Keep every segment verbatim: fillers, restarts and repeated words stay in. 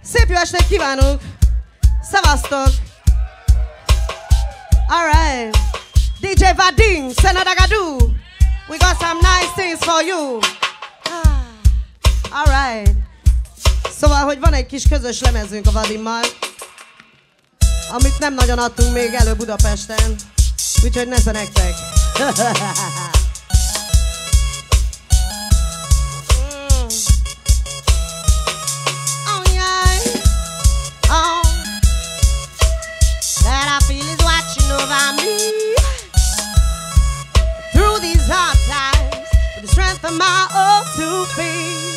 Szép jó estét kívánunk! Szevasztok! Alright. D J Vadim, Senadagadu. We got some nice things for you. Alright. Szóval, hogy van egy kis közös lemezünk a Vadimmal, amit nem nagyon adtunk még elő Budapesten, úgyhogy nesze nektek. Over me through these hard times with the strength of my own two feet.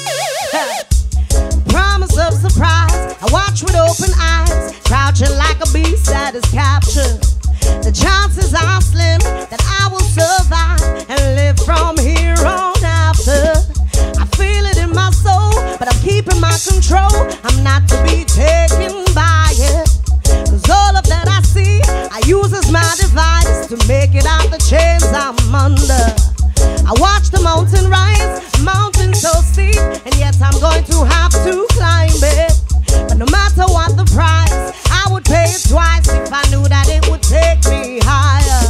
Promise of surprise, I watch with open eyes, crouching like a beast that is captured. The chances are slim that I will survive and live from here on after. I feel it in my soul, but I'm keeping my control. I'm not to be taken by it. Cause all of that I see, I use as my device to make it out the chains I'm under. I watch the mountain rise, mountain so steep, and yet I'm going to have to climb it. But no matter what the price, I would pay it twice if I knew that it would take me higher.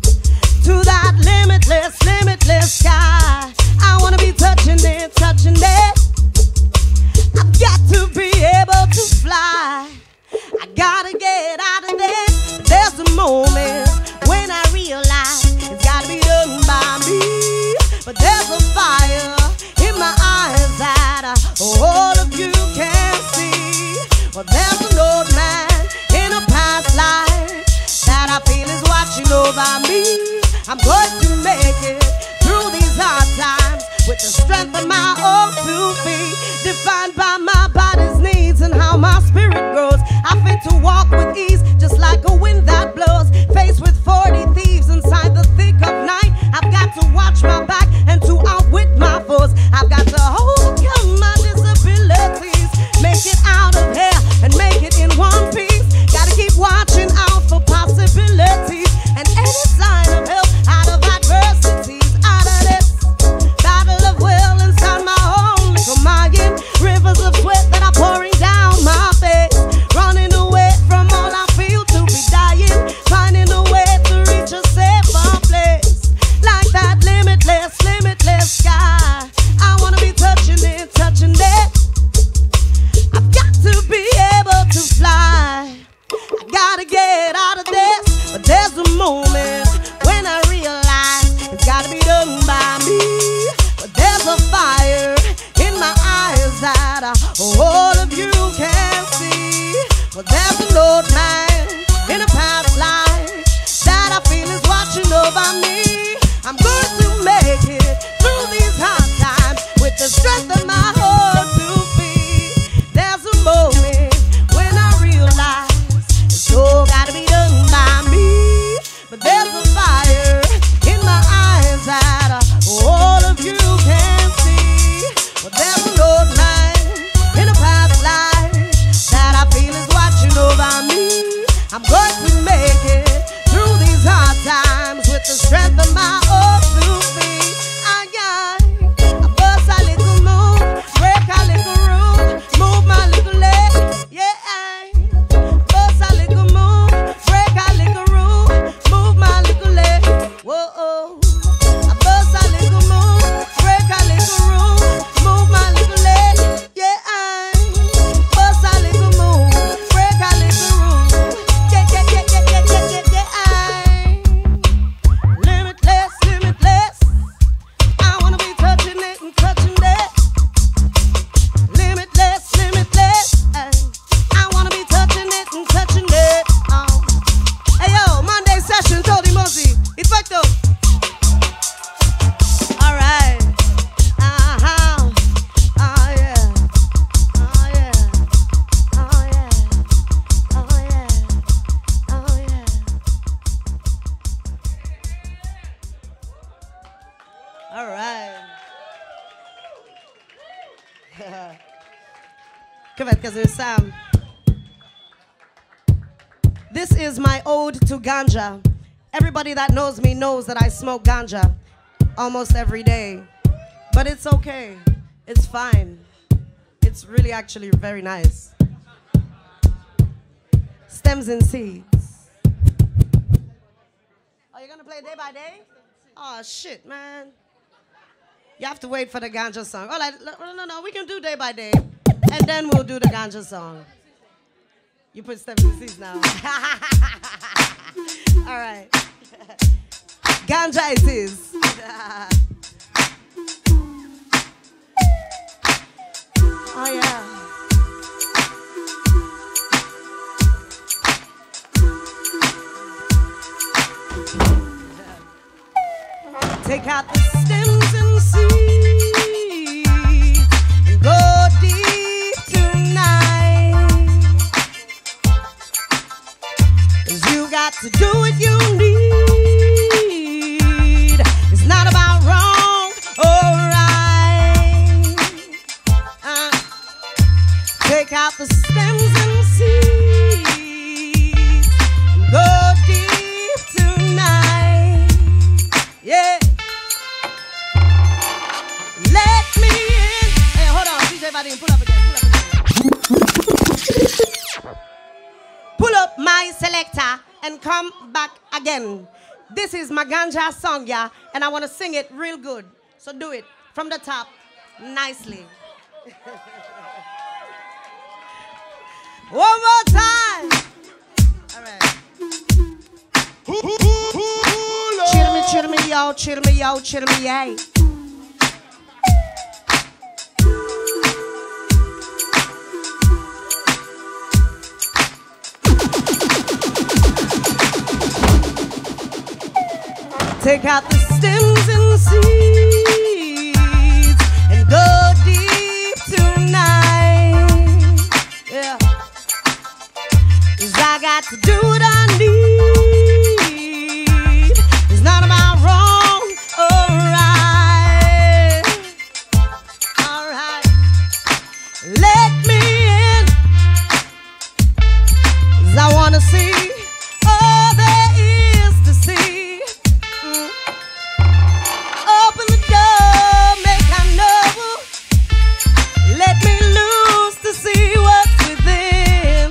To that limitless, limitless sky, I wanna be touching it, touching it. I've got to be able to fly. I gotta get out of this. There's a moment when I realize it's gotta be done by me. But there's a fire in my eyes that uh, all of you can see. Well, there's an old man in a past life that I feel is watching over me. I'm going to make it through these hard times with the strength of my own two feet, defined by my body's needs and how my spirit grows. I fit to walk with ease, just like a wind that blows. Faced with forty thieves inside the thick of night, I've got to watch my back and to outwit my foes. I've got to overcome my disabilities, make it out of here and make it in one piece. Gotta keep watching out for possibilities and any sign of help out of adversities. Out of this battle of will inside my own little mind, rivers of sweat that are pouring down my face, running away from all I feel to be dying, finding a way to reach a safer place. Like that limitless, limitless sky, I wanna be touching it, touching it. I've got to be able to fly. I gotta get out of this, but there's a moment when I realize it's gotta be done by me. But there's a fire in my eyes that uh, all of you can see. But there's an old man in a past life that I feel is watching over me. I'm going to make it through these hard times with the strength of my whole two feet. There's a moment when I realize it's all gotta be done by me. But there's a fire in my eyes that uh, all of you can see. But there's an old man in a past life that I feel is watching over me. I'm going to make it through these hard times with the strength of my own two feet. I got I bust a little move, break a little room, move my little leg, yeah. Bust a little move, break a little room, move my little leg, whoa. I bust a little move, break a little room, move my little leg, yeah. Bust a little move, break a little room, yeah, yeah, yeah, yeah, yeah, yeah, yeah, yeah. Limitless, limitless, I wanna be touching it and touching that. Limitless, limitless, I wanna be touching it and touching it. Oh. Hey yo, Monday session, Tony Mosey, Effecto. All right. Uh-huh. Oh yeah. Oh yeah. Oh yeah. Oh yeah. Oh yeah. All right. Következő szám. This is my ode to ganja. Everybody that knows me knows that I smoke ganja almost every day. But it's okay. It's fine. It's really actually very nice. Stems and seeds. Are you gonna play day by day? Oh shit, man. You have to wait for the ganja song. All right, no, no, no, we can do day by day, and then we'll do the ganja song. You put stems and seeds now. All right. Ganja it is. Oh yeah. Take out the stems and seeds and go deep tonight. 'Cause you got to do what you need. It's not about wrong or right. Uh, take out the stems and seeds and go deep tonight. Yeah. Let me in. Hey, hold on, D J Vadim, pull up again, pull up again. Pull up my selector and come back again. This is my ganja song, yeah, and I want to sing it real good. So do it from the top, nicely. One more time. All right. Chill me, chill me, yo, chill me, yo, chill me, yay. Take out the stems and seeds and go deep tonight. Yeah. 'Cause I got to do what I need. It's not about wrong or right. All right. Let me in. 'Cause I want to see all there is to see. Open the door, make I know. Let me loose to see what's within.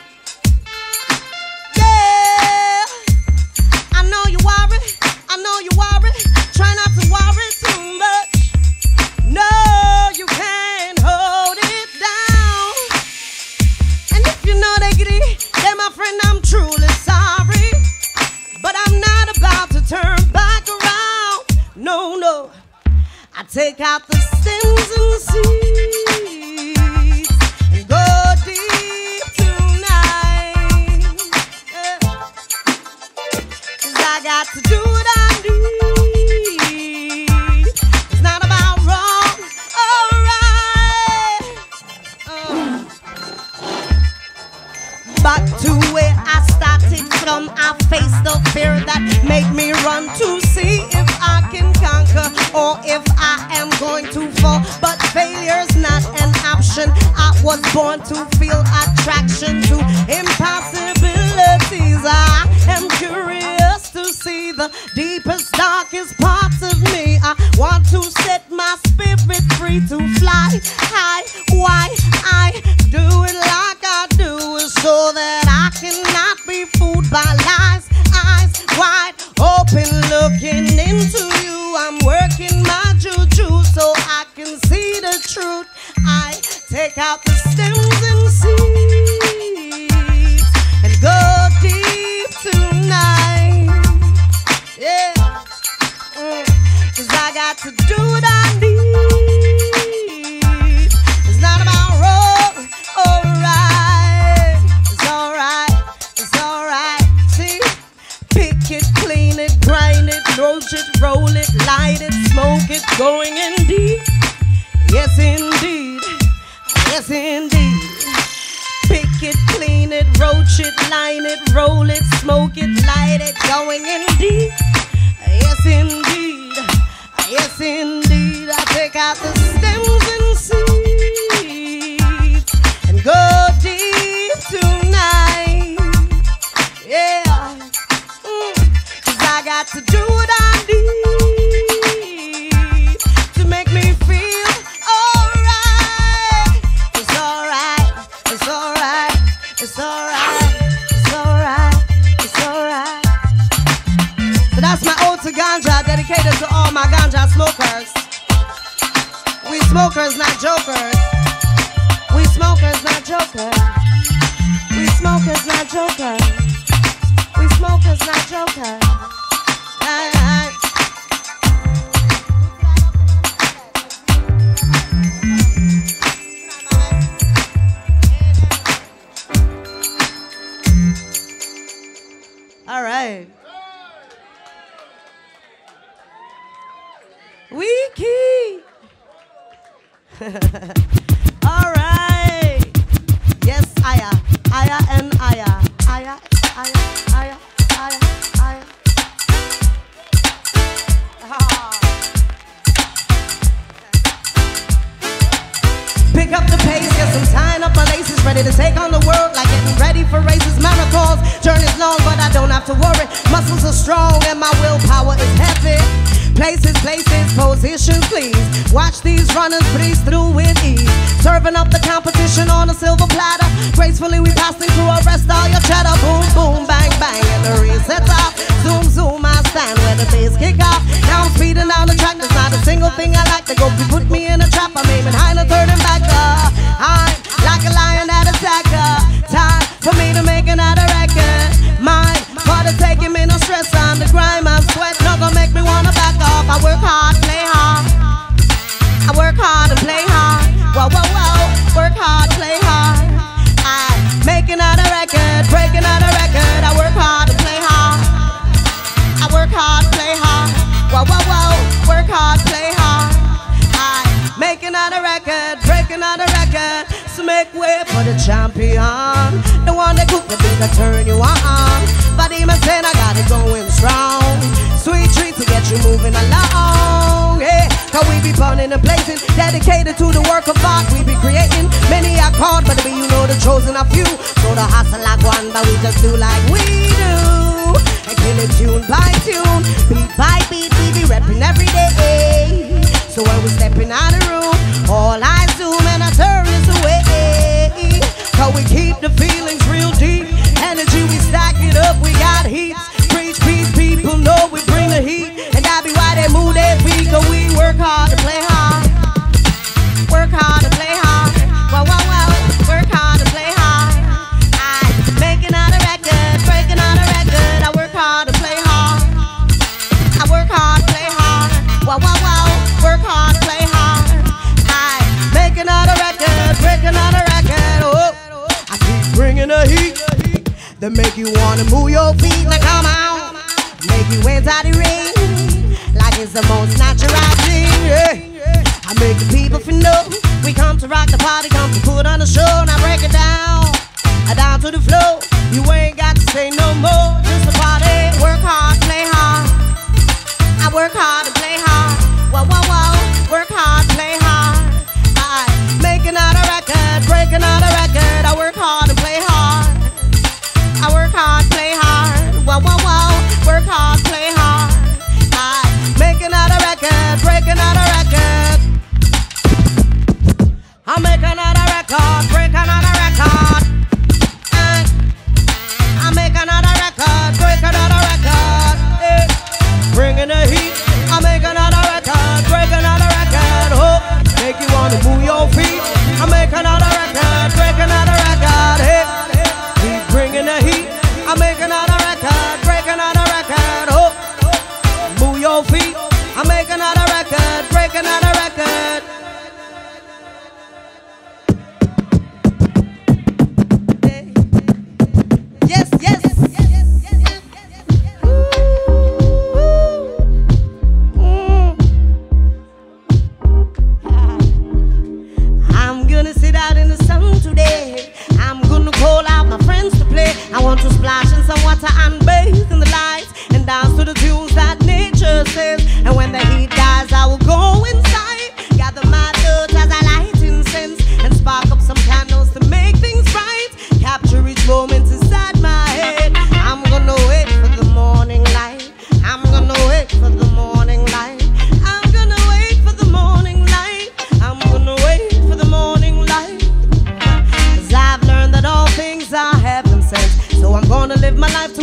Yeah, I know you worry, I know you worry. Try not to worry too much. No, you can't hold it down. And if you know they get it, then my friend, I'm truly sorry. But I'm not about to turn back around. No, no. I take out the stems and seeds and go deep tonight. Yeah. 'Cause I got to do what I need. It's not about wrong or right. Uh. Back to where I started from, I faced the fear that made me run to see if I can conquer or if I am going to fall. But failure's not an option. I was born to feel attraction to impossibilities. I am curious to see the deepest, darkest parts of me. I want to set my spirit free to fly high. Why I do it like I do is so that I cannot be fooled by lies. Eyes wide open looking into you. I'm working my juju so I can see the truth. I take out the stems and seeds and go deep tonight. Yeah. Mm. 'Cause I got to do what I need. It's not about wrong or right. It's alright, it's alright. See? Pick it, clean it, grind it, roach it, roll it, light it, smoke it, going in deep. Yes, indeed. Yes, indeed. Pick it, clean it, roach it, line it, roll it, smoke it, light it, going in deep. Yes, indeed. Yes, indeed. I take out the stems and seeds and go deep tonight. Yeah. Mm. 'Cause I got to do what I need to make me feel alright. It's alright. It's alright. It's alright. dedicated to all my ganja smokers. We smokers, not jokers. We smokers, not jokers. We smokers, not jokers. We smokers, not jokers. Aye, aye. All right. We keep. All right. Yes, Aya. Aya and Aya. Aya, Aya, Aya, Aya, Aya. Ah. Pick up the pace, get some tying up my laces, ready to take on the world like getting ready for races, marathons. Journey's long, but I don't have to worry. Muscles are strong and my willpower is heavy. Places, places, positions, please. Watch these runners breeze through with ease. Serving up the competition on a silver platter. Gracefully we passing through, arrest all your chatter. Boom, boom, bang, bang, and the race sets off. Zoom, zoom, I stand where the bass kick off. Now I'm speeding down the track. There's not a single thing I like to go. You put me in a trap. I'm aiming high and a third and back up. I'm like a lion that attacker. Time for me to make another record. Mine, for the taking me no stress on the grime. I'm sweat, not gonna make me wanna back off. I work hard, play hard. I work hard and play hard. Whoa, whoa, whoa. Work hard, play hard. I make another record, break another record. I work hard and play hard. I work hard, play hard. Whoa, whoa, whoa. Work hard, play hard. I make another record, break another record. So make way for the champion, the one that could be the turn you on. But even saying I got it going strong. Sweet treat to get you moving along. Yeah, cause we be burning and blazing, dedicated to the work of art we be creating. Many are called, but we you know the chosen a few. So the hustle like one, but we just do like we do. And kill it tune by tune, beat by beat, we be repping every day. So when we stepping out of the room, all eyes zoom and I turn this away. Cause we keep the feelings real deep. Energy, we stack it up, we got heat. Preach, peace, people know we bring the heat. And that be why they move their feet. Cause we work hard to play hard. Work hard to play hard. Wow, wow, wow. Work hard to play hard. I make another record, break another record. I work hard to play hard. I work hard, play hard. Wow, wow, wow. Work hard, play hard. I make another record, break another record. Oh, I keep bringing the heat. That make you wanna move your feet. Now come on, make you enter the ring like it's the most natural thing. Yeah. I make the people feel know we come to rock the party, come to put on the show. Now break it down, down to the floor. You ain't got to say no more, just a party. Work hard, play hard. I work hard and play hard. Whoa, whoa, whoa. Work hard, play hard. I make another record, break another record. I work hard and play hard. I work hard, play hard. Whoa, whoa, whoa. Work hard, play hard. I make another record, break another record. I make another record, break another record. I, I make another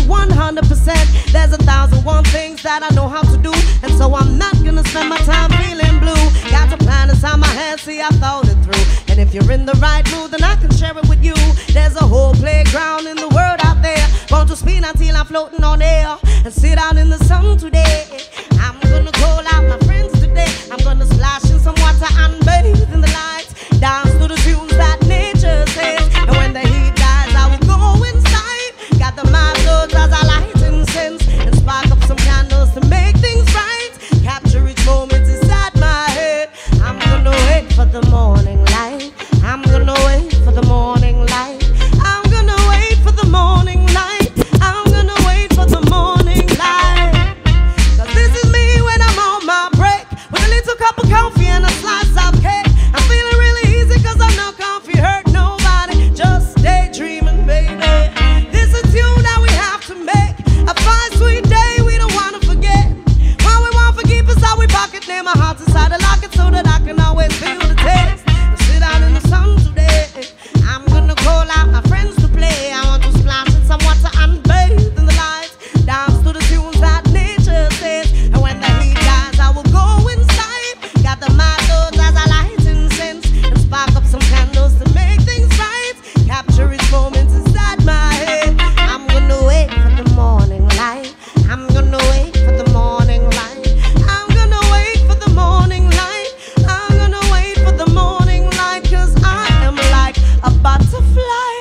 one hundred percent. There's a thousand one things that I know how to do, and so I'm not gonna spend my time feeling blue. Got a plan inside my head, see I thought it through. And if you're in the right mood, then I can share it with you. There's a whole playground in the world out there. Want to spin until I'm floating on air and sit out in the sun today. I'm gonna call out my friends today. I'm gonna splash in some water and bathe in the lights. Dance to the tunes that nature says. And when the heat dies, I will go inside. Got the mad loads as I light incense and spark up some candles to make things right. Capture each moment inside my head. I'm gonna wait for the morning light. I'm gonna wait for the morning light. I'm gonna wait for the morning light. I'm gonna wait for the morning light. Cause this is me when I'm on my break, with a little cup of coffee and a slice of cake. I'm feeling really easy cause I'm not comfy, hurt nobody, just daydreaming, baby. This is a tune that we have to make, a fine sweet day we don't wanna forget. What we want for keep is how we pocket, name my heart inside the locket so that I can always feel the taste. And sit out in the sun today. I'm gonna call out my friends to play. I want to splash in some water and bathe in the lights. Dance to the tunes that nature says. And when the heat dies, I will go inside. Got the mad loads as I light incense and spark up some candles to make things right. Capture each moment inside my head. I'm gonna wait for the morning light. I'm gonna wait for the morning light. I'm gonna wait for the morning light. I'm gonna wait for the morning light. Cause I am like a butterfly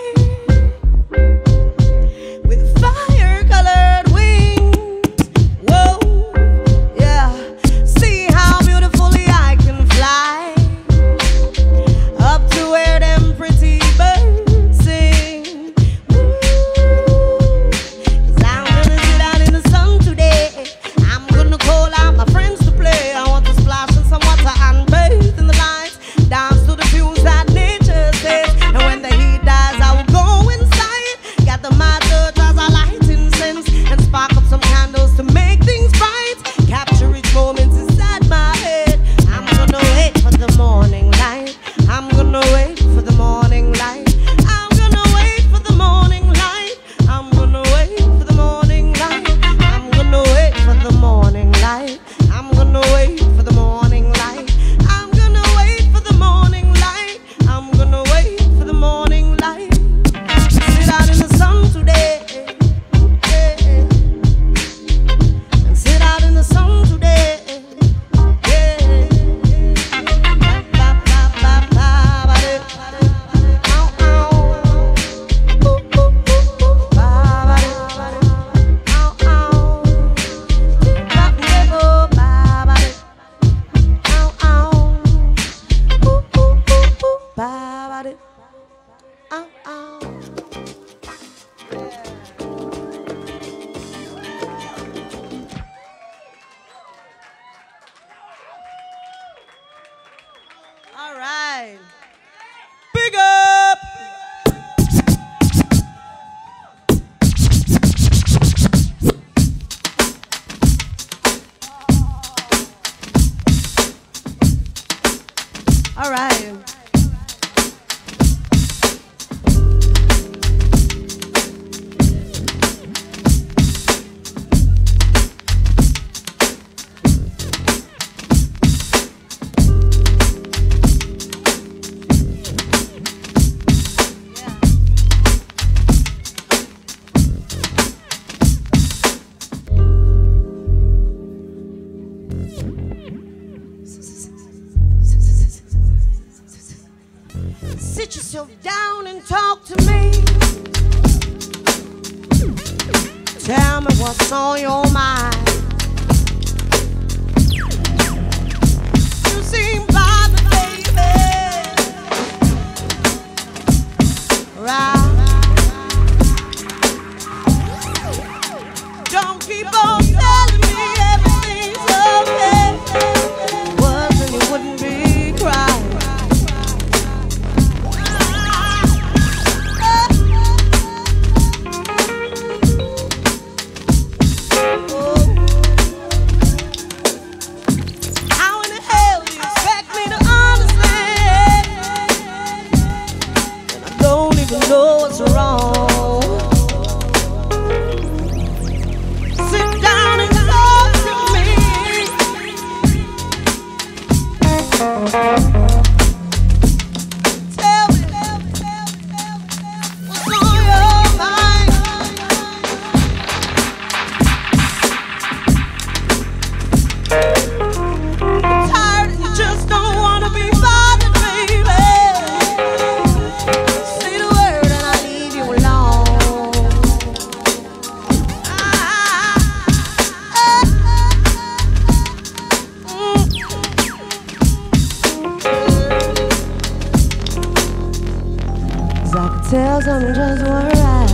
with fire-colored wings. Whoa, yeah. See how beautifully I can fly up to where them pretty birds sing. Ooh. Cause I'm gonna sit out in the sun today. I'm gonna call out my friends to play. I want to splash in some water and bathe in the lights. Dance to the tunes that nature says. And when the heat dies, I will go inside. Got the mad urge as I light incense and spark up some candles to make things right. Capture each moment inside my head. I'm gonna wait for the morning light. I'm gonna wait for the morning light. I'm gonna wait for the morning light. I'm gonna wait for the morning light. I'm gonna wait for the morning light. I'm gonna wait for the morning light. I'm gonna wait for the morning light. I'm gonna wait for the morning light. Sit out in the sun today. Yeah. And sit out in the sun today. Yeah. Ba, ba, ba, ba, ba, da. Ow, ow. Ooh, ooh, ooh, ooh. Ba, ba, da. Ow, ow. Ba, ba, ba, ba, ba, da. Ow, ow. Ooh, ooh, ooh, ooh. Ba, ba, da. Ow, ow. All right. Big up. All right. Sit yourself down and talk to me. Tell me what's on your mind. You seem bothered, baby. Right. Don't keep on telling me everything's okay. If it wasn't, you wouldn't be crying. Know what's wrong. them just were right.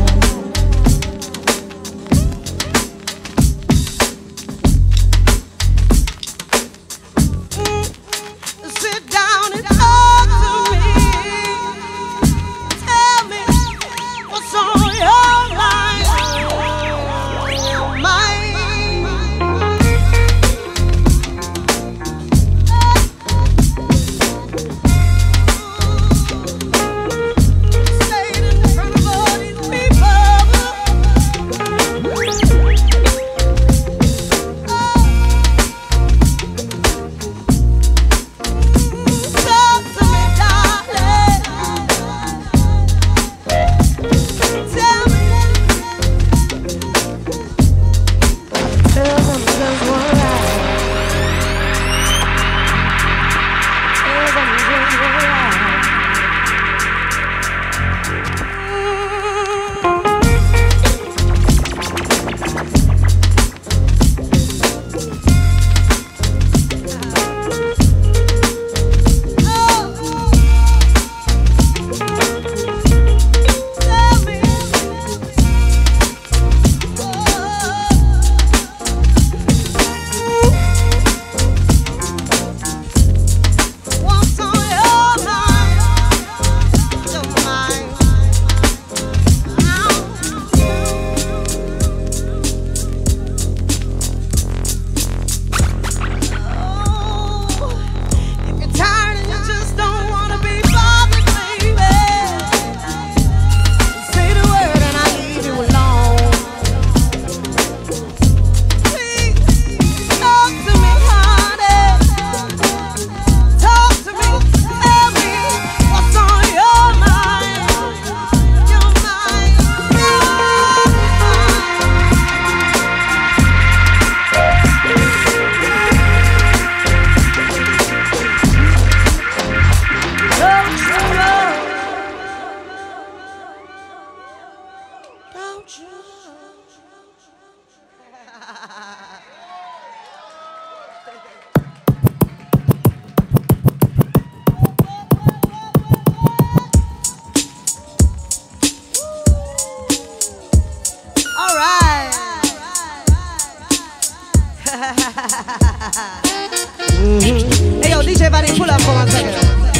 Mm-hmm. Hey yo, D J Vanny, pull up for one second.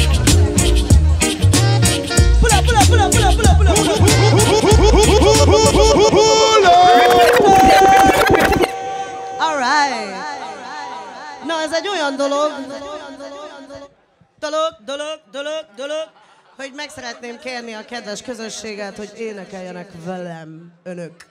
Pull up, pull up, pull up, pull up, pull up, pull up, pull up. All right. No, ez egy olyan dolog, dolog, dolog, dolog, dolog, hogy meg szeretném kérni a kedves közönséget, hogy énekeljenek velem önök.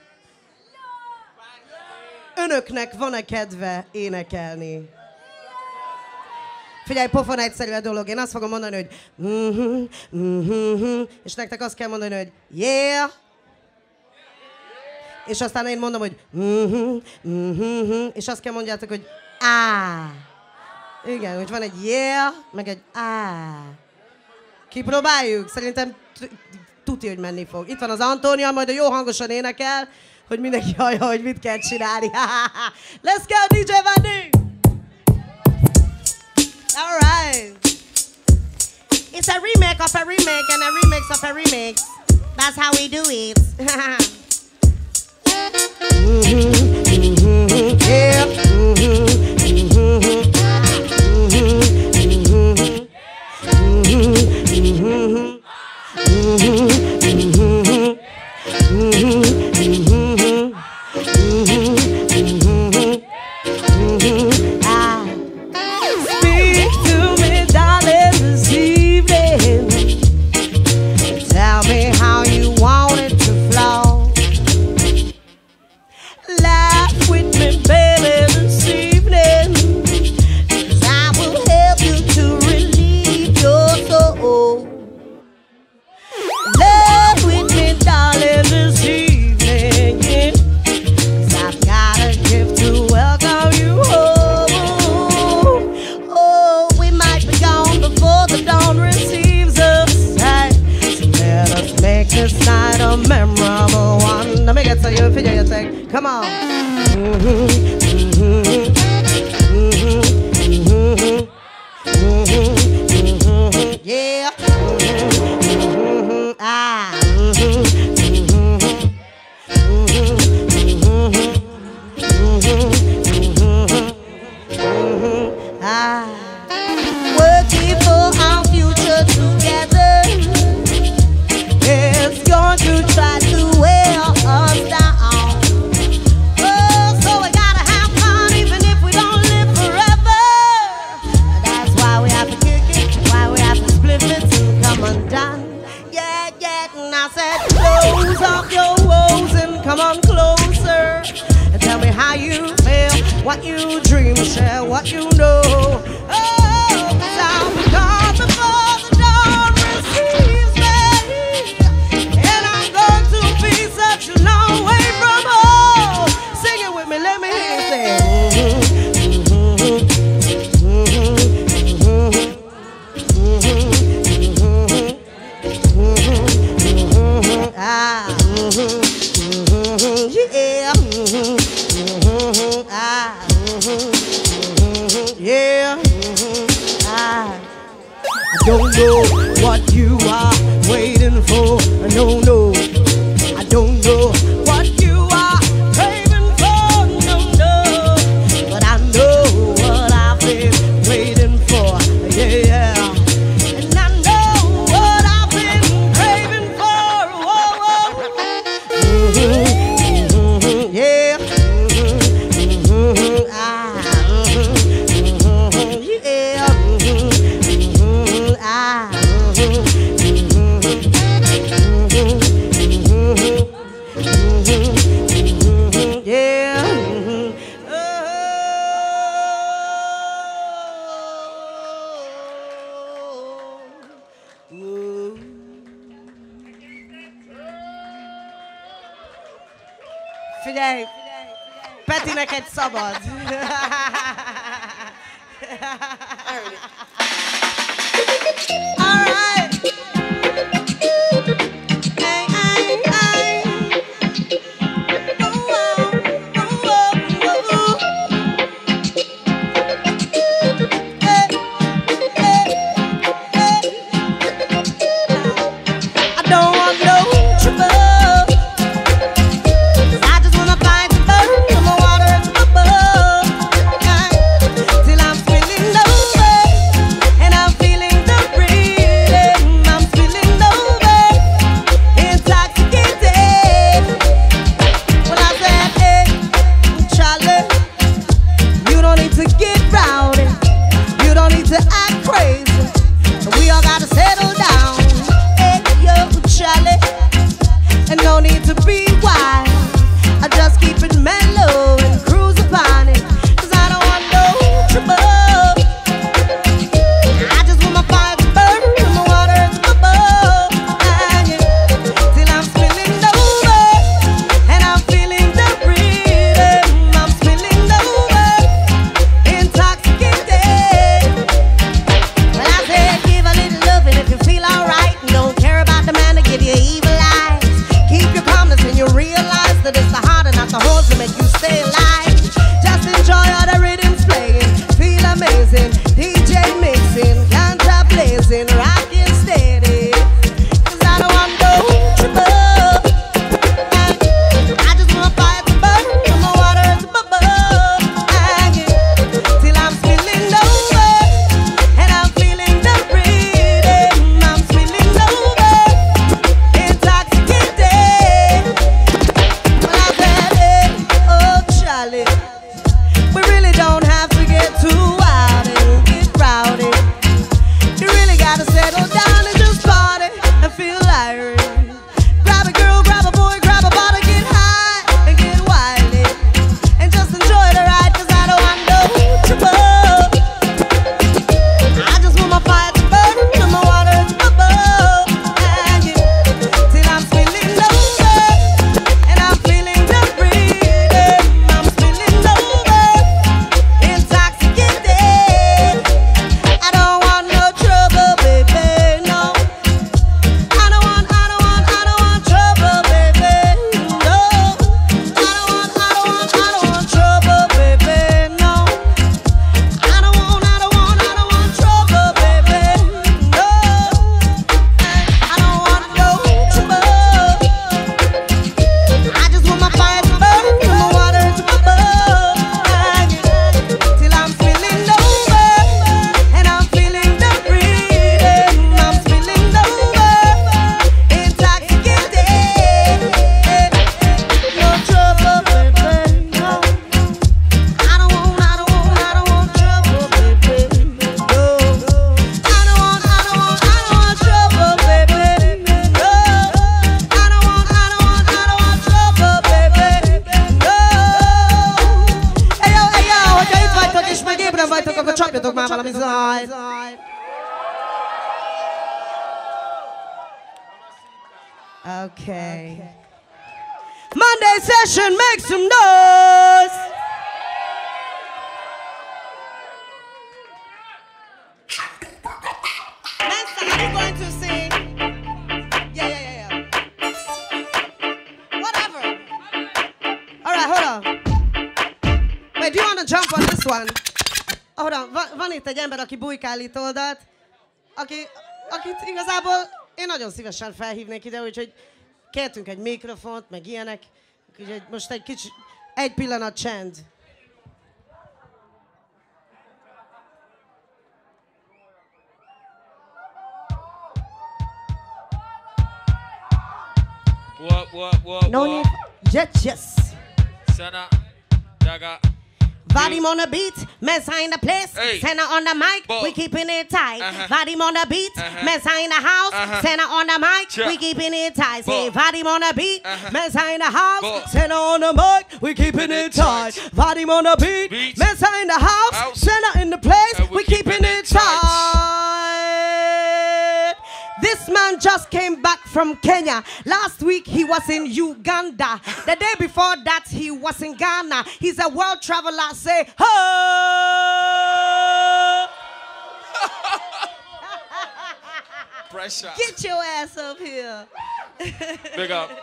Önöknek van-e kedve énekelni? Figyelj, pofon egyszerű a dolog. Én azt fogom mondani, hogy mm-hmm, mm-hmm, és nektek azt kell mondani, hogy yeah. És aztán én mondom, hogy mm-hmm, mm-hmm, és azt kell mondjátok, hogy á. Igen, hogy van egy yeah, meg egy á. Kipróbáljuk? Szerintem tuti, hogy menni fog. Itt van az Antónia, majd a jó hangosan énekel, hogy mindenki hallja, hogy mit kell csinálni. Let's go, D J Vanny! All right. It's a remake of a remake and a remix of a remix. That's how we do it. Mm-hmm, mm-hmm, yeah. Mm-hmm, mm-hmm, come on. Mm-hmm, mm-hmm, mm-hmm, mm-hmm, mm-hmm, mm-hmm, yeah. Mm-hmm, mm-hmm, ah. Mm-hmm. said, close off your woes and come on closer. And tell me how you feel, what you dream, share what you know. Oh, cause I'll be gone before the dawn receives me. And I'm going to be such a long way from home. Sing it with me, let me hear you say. Ah, mm-hmm, mm-hmm, yeah, mm-hmm, mm-hmm, ah, mm-hmm, yeah, mm-hmm, ah. I don't know what you are waiting for. No, no, I don't know what you are craving for. No, no, but I know what I've been waiting for. Yeah, yeah. Figyelj, Peti, neked szabad. All right. Hey, hey, hey. Ooh, ooh, ooh, ooh, ooh. Hey, hey, hey. I don't want no trouble. Feel alright, don't care about the man to give you evil eyes. Keep your calmness and your inside. Okay. Monday session, make some noise. Master, are you going to sing? Yeah, yeah, yeah, yeah. Whatever. All right, hold on. Wait, do you want to jump on this one? Hold on, van, van itt egy ember, aki bujkál itt oldalt, aki, akit igazából én nagyon szívesen felhívnék ide, úgyhogy kértünk egy mikrofont, meg ilyenek, úgyhogy most egy kicsi, egy pillanat csend. What, what, what, No what? need. Yes, yes. Sana, Jaga. Vadim on the beat, Mesa in the place, Hey. Senna on the mic, Bo. we keeping it tight. Uh-huh. Vadim on the beat, Uh-huh. Mesa in the house, Uh-huh. Senna on the mic, Sure. we keeping it tight. Bo. Say Vadim on the beat, Uh-huh. Mesa in the house, Bo. Senna on the mic, we keeping it tight. Vadim on the beat, Beat. Mesa in the house, House. Senna in the place, And we we keeping keeping it it tight. tight. This man just came back from Kenya. Last week he was in Uganda. The day before that he was in Ghana. He's a world traveler. Say, ho! Pressure. Get your ass up here. Big up.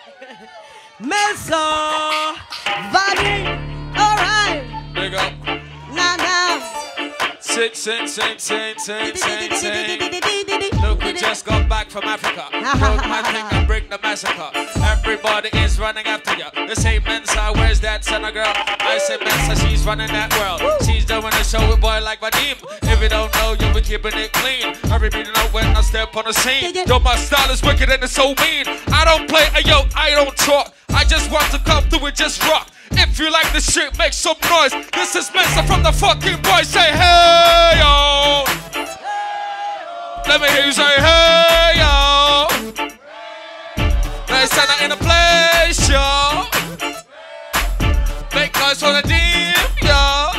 Mesa, Vadi, all right. Big up. Now, now. Sing, sing, sing, sing, sing, sing, sing. Look, we just got back from Africa. Broke my thing and break the massacre. Everybody is running after you. They say Mensa, where's that Senna girl? I say Mensa, she's running that world. She's doing a show with boy like Vadim. If you don't know, you'll be keeping it clean. Everybody know when I step on the scene. Yo, my style is wicked and it's so mean. I don't play, yo, I don't talk. I just want to come through and just rock. If you like the shit, make some noise. This is Mensa from the fucking boys. Say hey yo. Let me hear you say hey yo. There's Senna in the place, yo. Make noise for the deep, yo.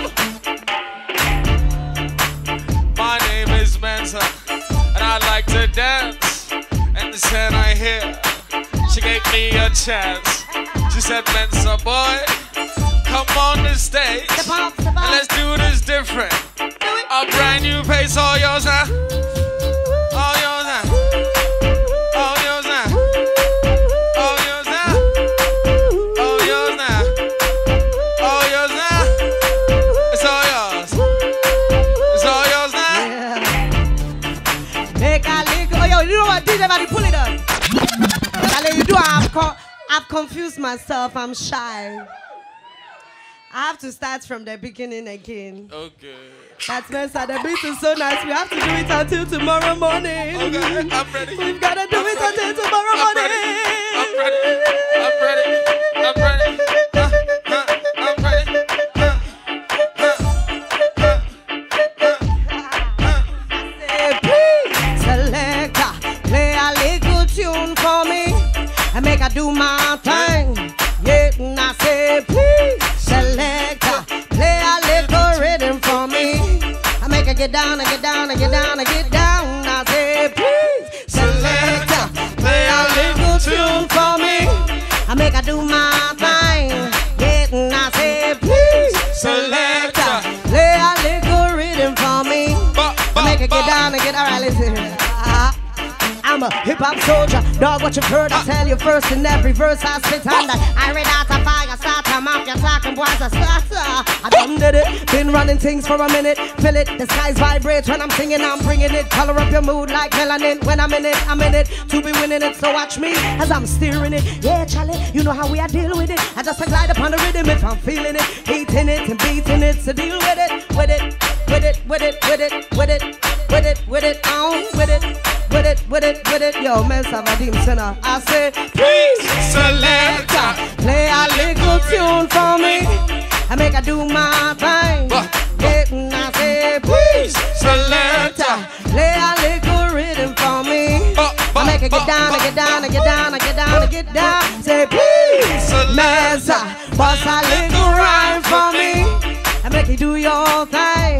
My name is Mensa, and I like to dance. And this Senna here, she gave me a chance. She said, Mensa boy, come on the stage, and let's do this different. A brand new pace, all yours now. All yours now. All yours now. All yours now. All yours now. All yours now. It's all yours. It's all yours now. Yeah. Make a lick. Oh, yo, you know what? D J Vadi, pull it up. I'll let you do. I've, co I've confused myself. I'm shy. I have to start from the beginning again. Okay. That's Mensa. The beat is so nice. We have to do it until tomorrow morning. Okay, I'm ready. We've got to do I'm it ready. until tomorrow I'm morning. ready. I'm ready. I'm ready. I'm ready. Uh, uh, I'm ready. Uh, uh, uh, uh, Say, please, selector, play a little tune for me and make I do my thing. Yeah, and I say, please, selector, play a little rhythm for me. I make her get down and get down and get down and get down. I say, please, selector, play a little tune for me. I make her do my thing. Yeah, and I say, please, selector, play a little rhythm for me. ba, ba, I make her get ba. down and get, all right, listen. Uh, I'm a hip-hop soldier, dog, what you've heard, I tell you first in every verse I spit on that. I read out a fire, start them off, you're talking boys, I start, I done did it, been running things for a minute, feel it, the skies vibrate when I'm singing, I'm bringing it, color up your mood like melanin, when I'm in it, I'm in it, to be winning it, so watch me as I'm steering it, yeah, Charlie, you know how we are deal with it, I just a glide upon the rhythm if I'm feeling it, hating it and beating it, so deal with it, with it, with it, with it, with it, with it, with it, with it, on, with it, with it, with it, with it, yo, Mensa Vadim Senna. I say, please, selector, play a little tune for me. I make her do my thing. Yeah, and I say, please, selector, play a little rhythm for me. I make her get down and get down and get down and get down and get down. Say, please, Mensa, bust a little rhyme for me. I make you do your thing.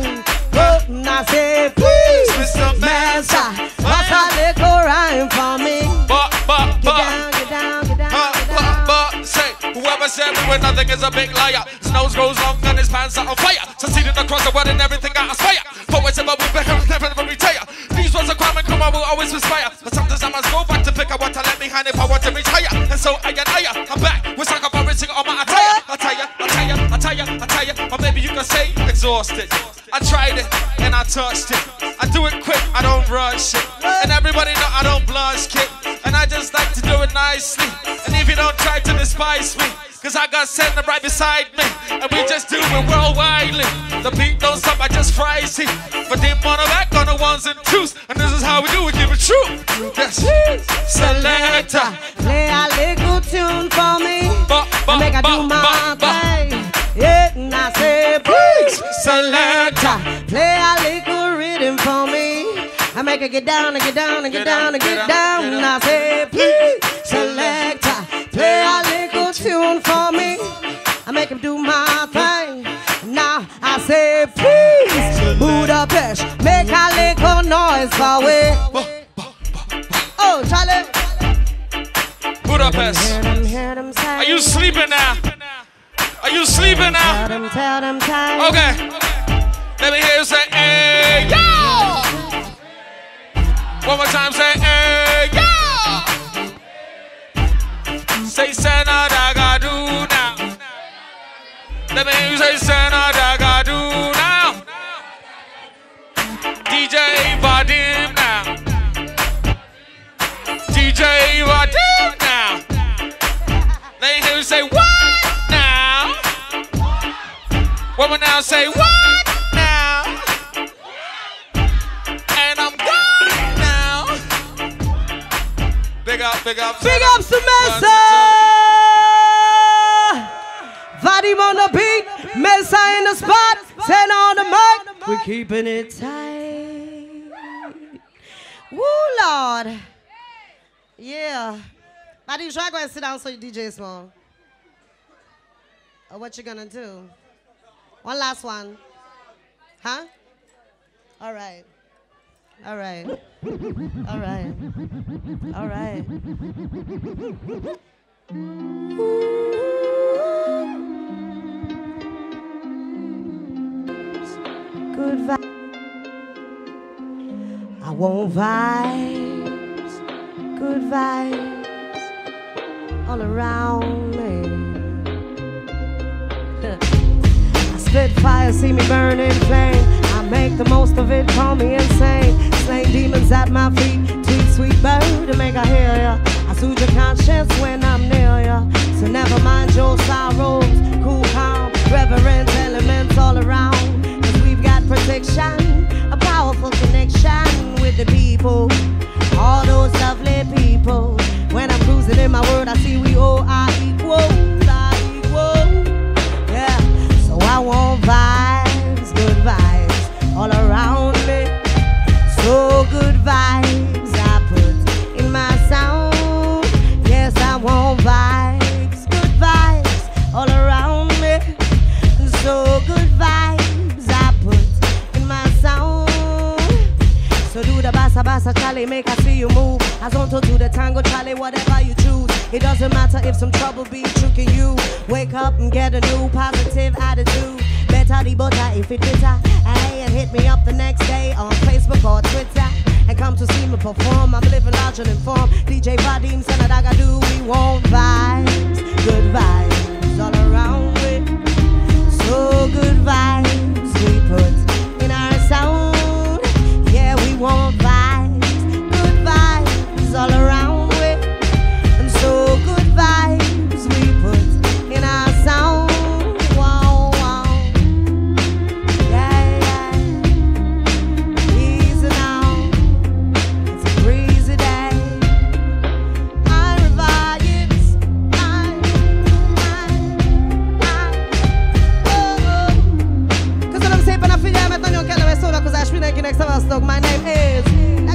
Oh, and I say, please, Mister Master, what's a little rhyme for me? But, but, Get but. down, get down, get down, Uh, get but, down. but, say, whoever said we were nothing is a big liar. His nose grows long and his pants are on fire. Succeeding across the world and everything I aspire. Poets about we better never never retire. These words are crime and come, I will always inspire. But sometimes I must go back to pick up what I left behind if I want to retire. And so I and I, I'm back with sucker foraging on my attire. Attire, attire, attire, attire. Or maybe you can say exhausted. I tried it and I touched it. I do it quick, I don't rush it. And everybody know I don't blush, kid. And I just like to do it nicely. And if you don't try to despise me, cause I got Santa right beside me. And we just do it worldwidely. The beat don't stop, I just fries it. But they wanna back on the ones and twos. And this is how we do it, give it true. Yes. Selector. Play a little tune for me. Ba, ba, Make I ba, do my ba, ba. thing. Yeah, and I say, please, Selector. play a little rhythm for me. I make it get down and get down and get, Get down up, and get get up, down. get And up. I say, please, selector, play a little tune for me. I make him do my thing. Now I say, please, Budapest, make a little noise for me. Oh, Charlie. Budapest. Hear them, hear them say. Are you sleeping now? Are you sleeping Tell now? them, tell them, time. Okay. Let me hear you say, hey, yo! One more time, say, hey, yo! Say, Senadagadu now. Let me hear you say, Senadagadu now. D J Vadim now. D J Vadim now. Let me hear you say, what now? Woman now say, what now? And I'm gone now. Big up, big up. Big up Semester! Vadim on the beat, Mesa in the spot, ten on the mic. We're keeping it tight. Woo, Lord. Yeah. Vadim, try to go and sit down so you D J small. Or what you gonna do? One last one. Huh? All right. All right. All right. All right. Good vibes. I want vibes. Good vibes all around me. Spit fire, see me burn in flame. I make the most of it, call me insane. Slaying demons at my feet, tweet sweet bird to make I hear ya. I soothe your conscience when I'm near ya. So never mind your sorrows, cool, calm, reverent elements all around. Cause we've got protection, a powerful connection with the people. All those lovely people. When I'm cruising in my world, I see we all are equal, are equal. Yeah. So I want vibes, good vibes all around me. So good vibes I put in my sound. Yes, I want vibes, good vibes all around me. So good vibes I put in my sound. So do the bassa bassa, Charlie, make I see you move. As on to do the tango, Charlie, whatever you choose. It doesn't matter if some trouble be tricking you. Wake up and get a new positive attitude. Better the butter if it bitter. Hey, and hit me up the next day on Facebook or Twitter. And come to see me perform. I'm living large and informed. D J Vadim, Senadagadu, we want vibes. Good vibes all around me. So good vibes we put in our sound. Yeah, we want vibes. Good vibes all around me. And so good vibes we put in our sound. Wow, wow. Yeah, yeah. Easy now. It's a breezy day. I revive it. I, I, I, oh, oh. Cause when I'm saying, I feel I'm at on your calendar, so because I should be next time I stock. My name is